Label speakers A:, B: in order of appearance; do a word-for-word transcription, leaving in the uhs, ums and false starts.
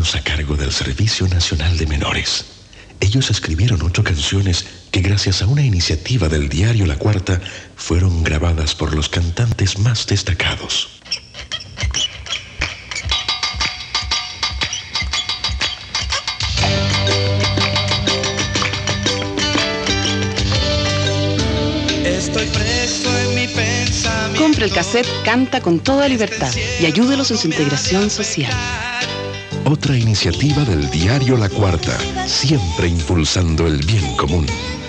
A: niños a cargo del Servicio Nacional de Menores. Ellos escribieron ocho canciones que gracias a una iniciativa del diario La Cuarta fueron grabadas por los cantantes más destacados.
B: Estoy preso en mi pensamiento.
C: Compre el cassette Canta con toda libertad y ayúdelos en su integración social.
A: Otra iniciativa del diario La Cuarta, siempre impulsando el bien común.